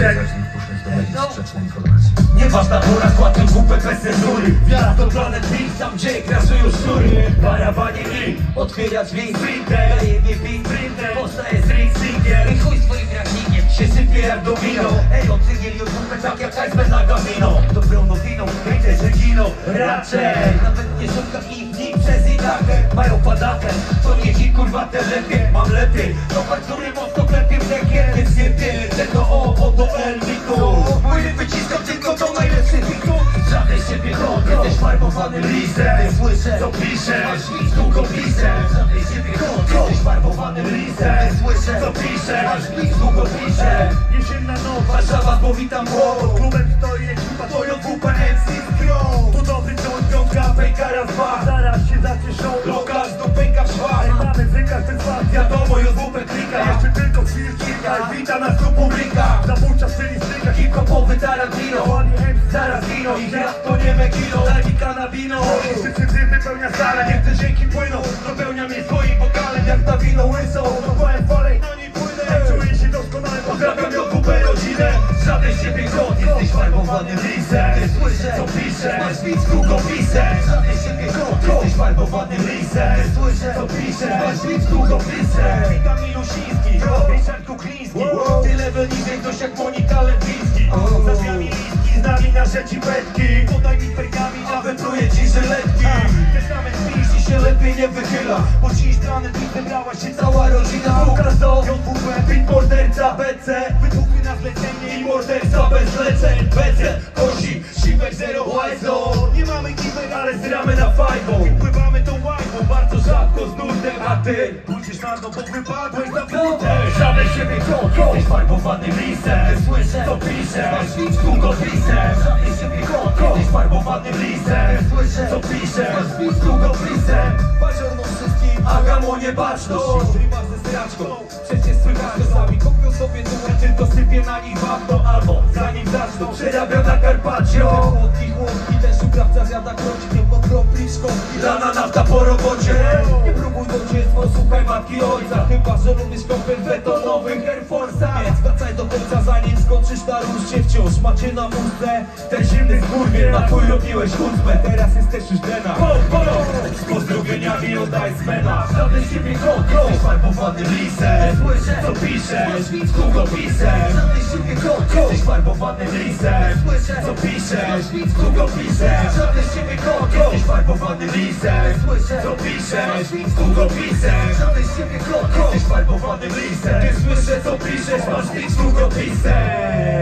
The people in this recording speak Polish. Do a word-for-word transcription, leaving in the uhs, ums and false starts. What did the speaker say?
zacznij wpuszczać do mediów sprzeczne informacje. Nieważna pora, kładł głupę bez cenzury. Wjazd do Planet Beat, tam gdzie krasują szczury. Barawanie i otwiera drzwi sprinter. Daje mnie beat sprinter, powstaje z ring singer. I chuj swoim rachnikiem, się sypie jak domino. Ej, ocynieli od dupę tak jak Iceman na gamino. Dobrą nowiną, hejter, że giną raczej. Nawet nie szuka ich nim przez i tak mają padakę, to niech i kurwa te lepiej. Mam lepiej, topar, który mocno klepie w dekiel. Więc nie pierdolę tego O, O do L, Miku. Moje wyciskam tylko do najlepszych hitu. Żadnej siebie kod, jesteś farbowany lisem. Nie słyszę, co piszę, masz nic długopisem. Żadnej siebie kod, jesteś farbowany lisem. Nie słyszę, co piszę, masz nic długopisem. Jesienna noc, Warszawa, powitam głową. Klubem stoi ekipa, twoją dwupę M C z grą. Tu dobry ton, piątka, pęka raz, dwa. Zaraz się zacieszą, lokal znów pęka w szwach. Mamy w rękach ten fakt, wiadomo, ją dwupę klika. Jeszcze tylko chwil kilka i wita nas tu publika. Zabójcza stylistyka, hip-hopowy Tarantino. Zaraz giną, ich rap to nie megino. Daj mi kanabino, wszyscy ty wypełnia salę. Niech te dźwięki płyną, dopełnia mnie swoim wokalem. Jak ta wino łysą, dopałem falej, na niej płynę. Czuję się doskonale, pozdrawiam ją dupę rodzinę. Żaden z siebie kod, jesteś farbowanym lisem. Nie słyszę, co piszę, masz nic z długopisem. Żaden z siebie kod, jesteś farbowanym lisem. Nie słyszę, co piszę, masz nic z długopisem. Witam Milusiński, Ryszard Kukliński. Ty level niżej, ktoś jak Monika Lewiński. Za drzwiami listki, z nami nasze cipetki. Podaj mi pergamin, a wypluję ci żyletki. Testament pisz i się lepiej nie wychyla. Bo dziś strony tu wybrała się cała rodzina. Łukasz do J W P, beat morderca B C. Wybuchły na zlecenie i morderca bez zleceń. B C, Kozik, Simek, Zero, Łajzo. Nie mamy kimer, ale zramy na fajwą. I pływamy tą łajwą, bardzo rzadko z nurtem. A ty pójdziesz na dno, bo wypadłeś na flutę. Żaden siebie kod, jesteś farbowanym lisem. Nie słyszę, co piszę, masz nic długopisem. Żaden siebie kod, jesteś farbowanym lisem. Nie słyszę, co piszę, masz nic długopisem. Paziorno wszystkim, a gamonie baczność. Rima ze straczką, przecież słychać czasami. Kopią sobie numer, tylko sypię na nich wapno. Albo zanim zaczną, przerabiam na Carpaccio. Chłodki, chłodki, też uprawca zjada kroci. Nie po kropli szkopki, lana nafta po robocie. Nie próbuj do dziecko, słuchaj matki ojca. Chyba, że lubisz kopy w betonowych Air Force'ach. Więc wracaj do końca, zanim skończysz na ruszcie. Wciąż macie na muzdze ten zimny skurwiel. Na twój robiłeś chudzbę, teraz jesteś już dena. Z pozdrowieniami oddaj smena. Żaden siebie kod, jesteś farbowanym lisem. Słyszę, co piszę, masz nic długopisem. Żaden siebie kod, jesteś farbowanym lisem. Słyszę, co piszę, masz nic długopisem. Żaden siebie kod, jesteś farbowanym lisem. Słyszę, co piszę, masz nic długopisem. Żaden siebie kod, jesteś farbowanym lisem. Nie słyszę, co piszesz, masz nic długopisem.